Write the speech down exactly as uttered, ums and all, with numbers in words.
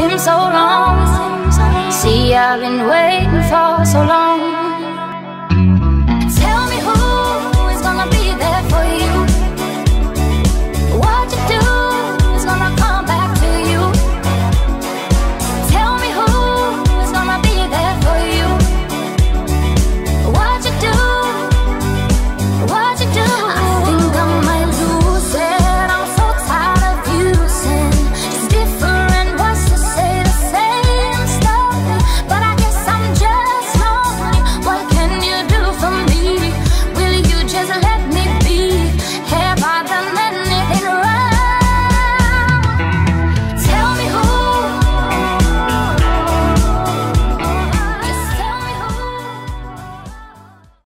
seems so long. See, I've been waiting for so long.